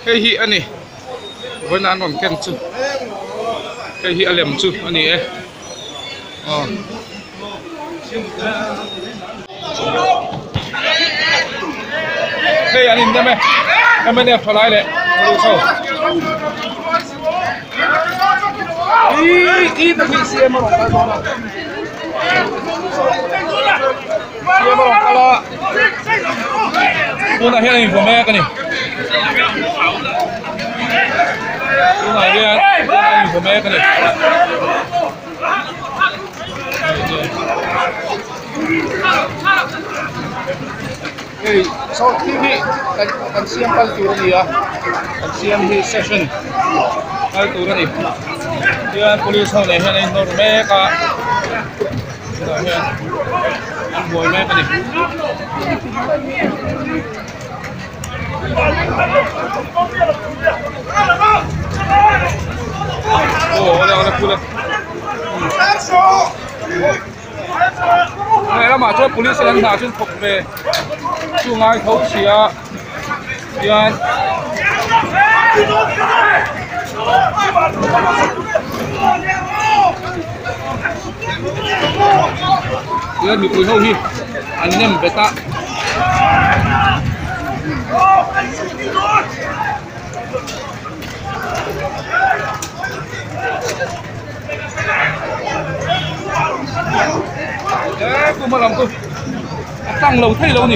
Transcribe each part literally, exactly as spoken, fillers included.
cái hi anh này với nan còn ken chu cái hi alem chu anh này ờ đây anh nhìn em em bên đẹp thoải mái đấy lưu sâu ý ý ta bị xe mà lòng cái đó xe mà lòng cái đó tôi là hiện hình của mẹ cái này tôi là hiện hình của mẹ cái này Hey, so ini kan kan siang kali turun dia, kan siang di session kali turun ni. Dia polis hal ni, ni normal ka, ni an boy ni kan ni. Oh, ada ada polis. Này là mà cho police lên thả trên phục về chú ngay thấu xìa tiền tiền bị cùi hâu hi anh em bé ta đấy cô mà làm cô tăng lâu thay lâu nhỉ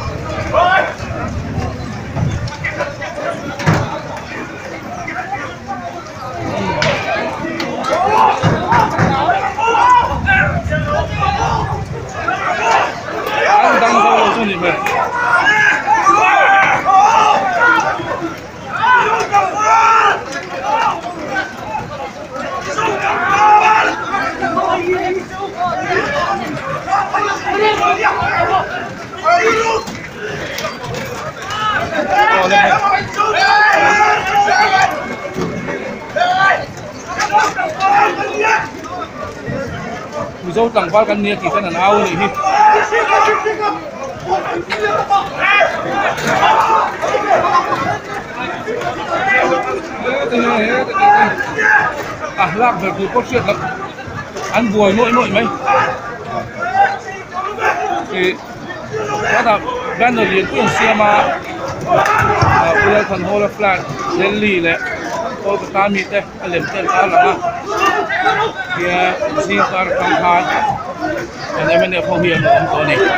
anh tăng lâu lâu nhỉ mày dâu tặng vào căn nia thì cái là ao này hi à lạc về từ cốt truyện lắm ăn buổi nội nội mấy thì đó là bên ở liền tiền xe mà bây giờ thần hồ là flat lên lì đấy tôi có ta mít đấy anh làm tiền ta là thì xin ta cầm hàng anh em mình không hiểu được tôi này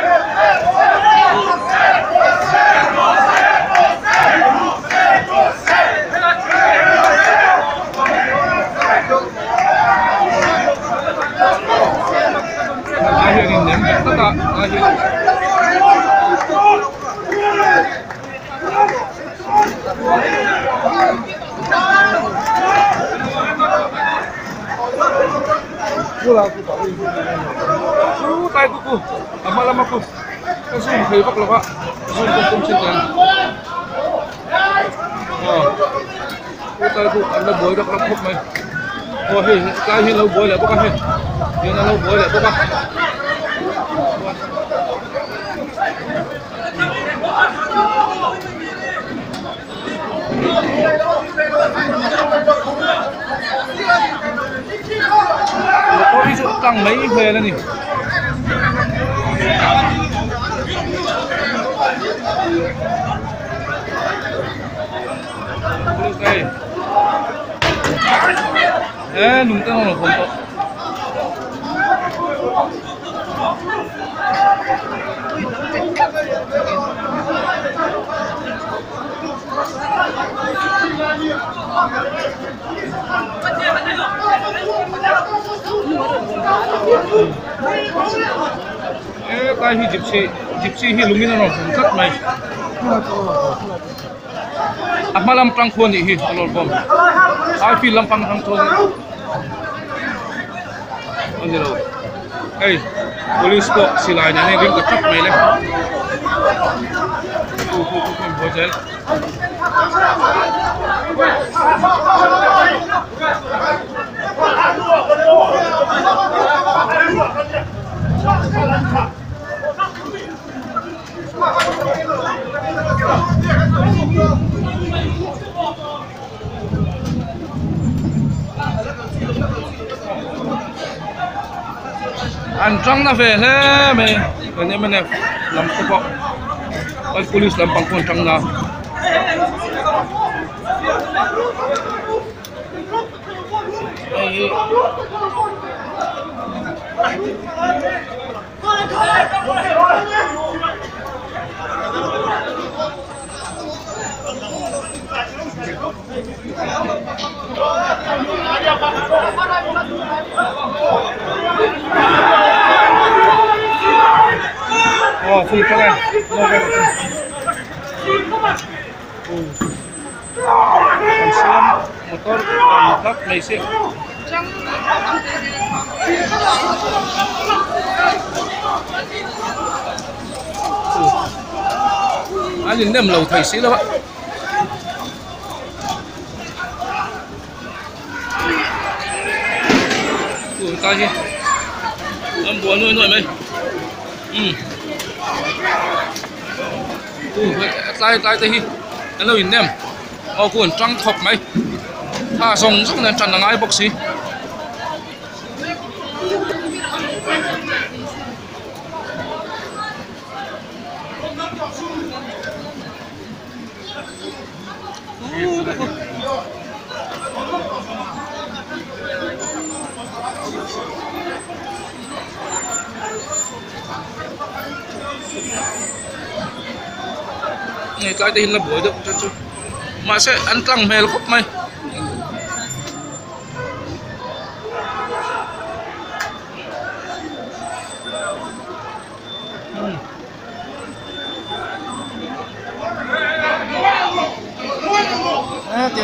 ai hiểu nhìn ném tất cả ai hiểu cô là cô bảo đi cô tay cô cô lama lama cô cái zoom thấy vắt là vắt zoom công công trên này ờ cô tay cô ăn lâu bồi được lắm khúc mày ô hi cái hi lâu bồi lại bốc hi hi nó lâu bồi lại bốc có ví dụ tăng mấy về lên nhỉ ok ê đúng tên là không tốt ê cái hi gypsy gypsy hi lumina nó không cắt mày à mà làm trăng khuôn thì hi alor bom ai phi làm pang trăng khuôn anh đâu ê police ko sila niya ni ring ko chap mày lên ku ku ku ku bojel an trăng na về thế mày cái này mình làm cái bộ cái police làm bằng con trăng nào đây oh full ka lang no ka ang siyam motor ang truck may siya alin nem lâu thầy xí đâu ạ ủa ta gì em buồn nuôi nuôi mày ừ ủa tay tay tay hi anh lâu in nem ô cuốn trăng thọc mày ha song song nên chăn ngay bốc xí này cái tên là buổi được cho chú mà sẽ ăn trăng mèo khóc mày à tiền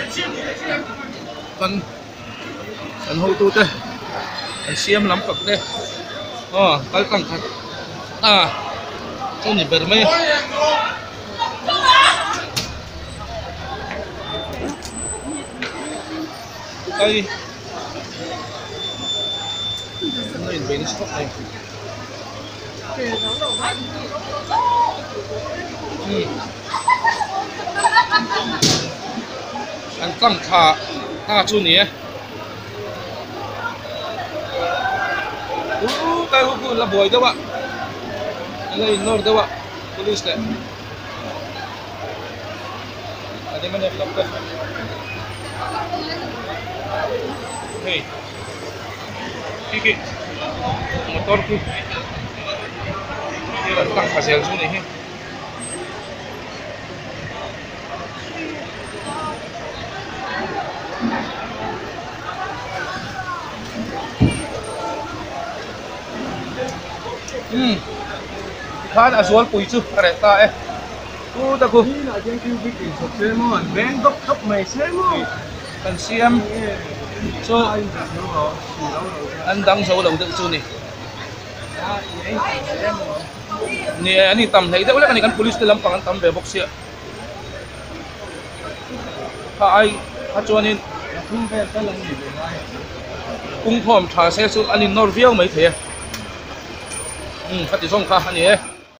con con hôi tu đây con xiêm lắm cặp đây ờ cái cẳng thật à cho nhìn bề mây đây nhìn bên shop này ừ. anh tăng thả thả chú nhỉ ú cái hút là bồi đâu ạ đây nor đâu ạ police đấy ada mana laptop hey kiki motor ku dia datang hasil sini he hmm kan asual puisu kereta eh tu tak ku ni nak yang kau bikin soksemon bengkok top mai semon kan siam so anh đang số đầu tự chu này nè anh đi tầm thấy đấy là cái police đi làm bằng anh tầm về bốc xịa ai ai cho nên không phải cái lần gì vậy cung phom trà xe số anh đi Norville mấy thế ừ phát triển xong khá anh nhỉ